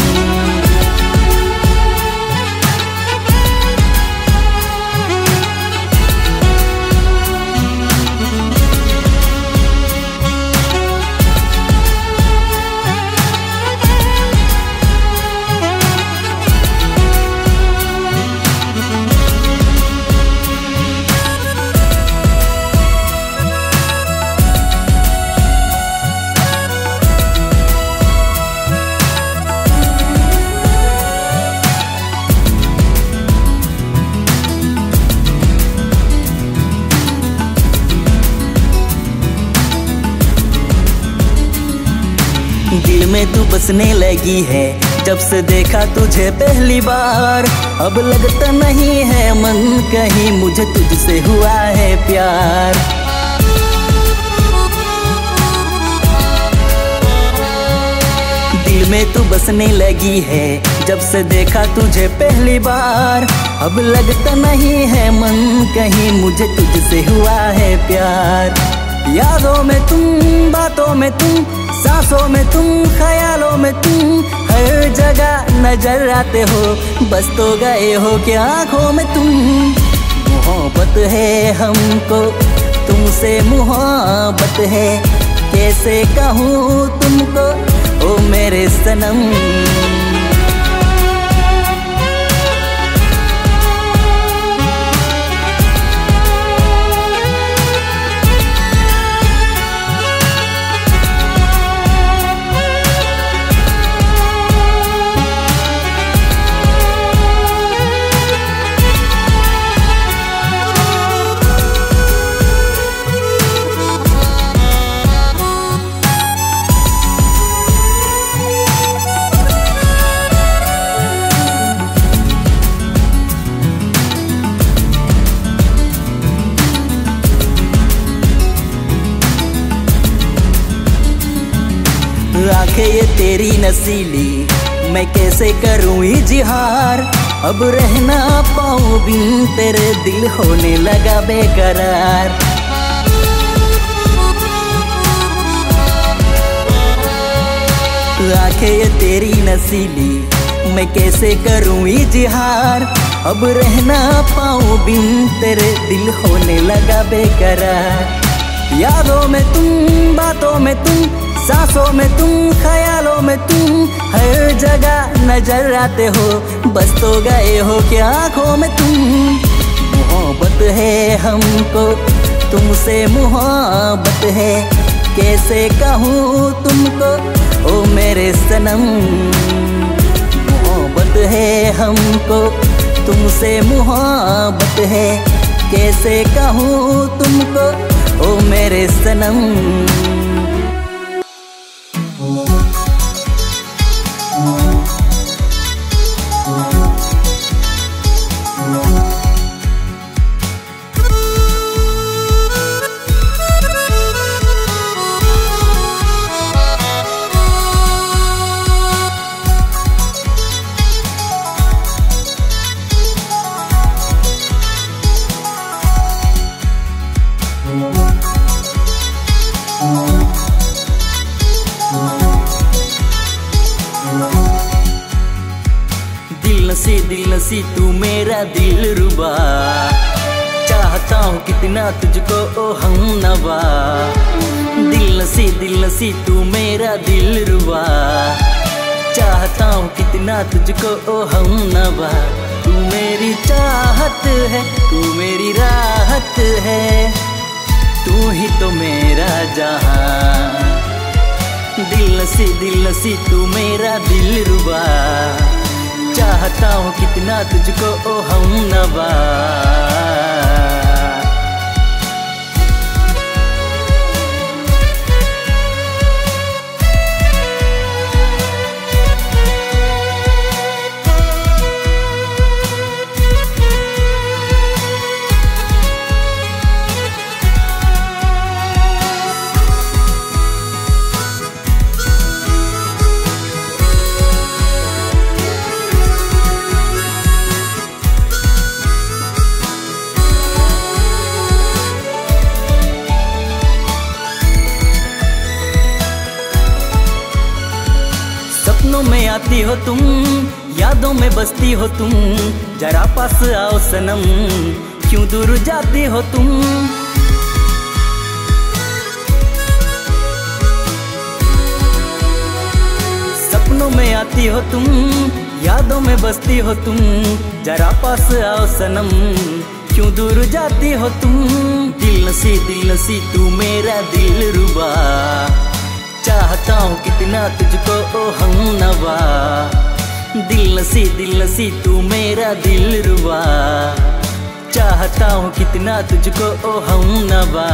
दिल में तू बसने लगी है जब से देखा तुझे पहली बार। अब लगता नहीं है मन कहीं मुझे तुझसे हुआ है प्यार। दिल में तू बसने लगी है जब से देखा तुझे पहली बार। अब लगता नहीं है मन कहीं मुझे तुझसे हुआ है प्यार। यादों में तुम, बातों में तुम, सांसों में तुम, ख्यालों में तुम, हर जगह नजर आते हो, बस तो गए हो कि आंखों में तुम। मोहब्बत है हमको तुमसे मुहब्बत है, कैसे कहूँ तुमको ओ मेरे सनम। आंखें ये तेरी नसीली, मैं कैसे करूँ इजहार। अब रह ना पाऊँ बिन तेरे, दिल होने लगा बेकरार। आंखें ये तेरी नसीली, मैं कैसे करूँ इजहार। अब रह ना पाऊँ बिन तेरे, दिल होने लगा बेकरार। यादों में तुम, बातों में तुम, सांसों में तुम, ख्यालों में तुम, हर जगह नजर आते हो। बस तो गए हो क्या आँखों में तुम। मोहब्बत है हमको तुमसे, मोहब्बत है कैसे कहूँ तुमको ओ मेरे सनम। मोहब्बत है हमको तुमसे, मोहब्बत है कैसे कहूँ तुमको ओ मेरे सनम। दिल नसी तू मेरा दिल रुबा, चाहता हूँ कितना तुझको ओ हमनवा। दिल नसी तू मेरा दिल रुबा, चाहता हूँ कितना तुझको ओ हमनवा। तू मेरी चाहत है, तू मेरी राहत है, तू ही तो मेरा जहां। दिल नसी तू मेरा दिल रुबा, चाहता हूँ कितना तुझको ओ हमनवा। सपनों में आती हो तुम, यादों में बसती हो तुम, जरा पास आओ सनम, क्यों दूर जाती हो तुम। सपनों में आती हो तुम, यादों में बसती हो तुम, जरा पास आओ सनम, क्यों दूर जाती हो तुम। दिल नसी तू मेरा दिल रुबा, चाहता हूँ कितना तुझको ओ हमनवा। दिल नसी तू मेरा दिल रुबा, चाहता हूँ कितना तुझको ओ हमनवा।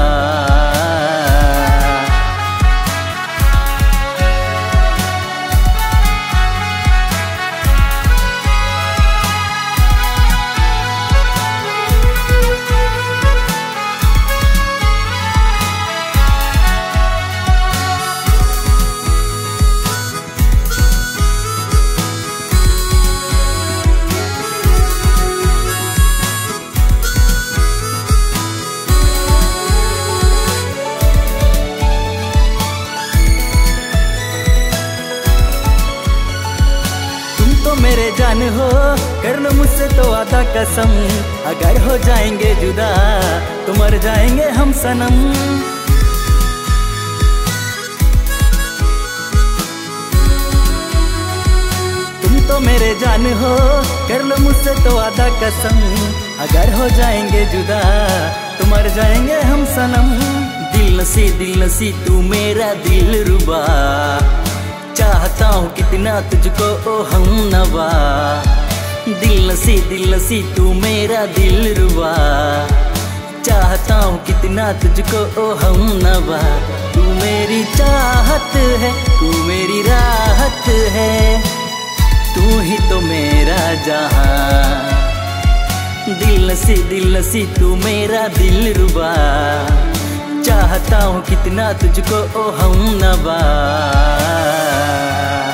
मेरे जान हो, कर लो मुझसे तो वादा कसम, अगर हो जाएंगे जुदा तो मर जाएंगे हम सनम। तुम तो मेरे जान हो, कर लो मुझसे तो वादा कसम, अगर हो जाएंगे जुदा तो मर जाएंगे हम सनम। दिल नसी तू मेरा दिल रुबा, चाहता हूँ कितना तुझको ओ हमनवा। दिल नसी तू मेरा दिल रुबा, चाहता हूँ कितना तुझको ओ हमनवा। तू मेरी चाहत है, तू मेरी राहत है, तू ही तो मेरा जहां। दिल नसी तू मेरा दिल रुबा, चाहता हूँ कितना तुझको ओ हमनवा।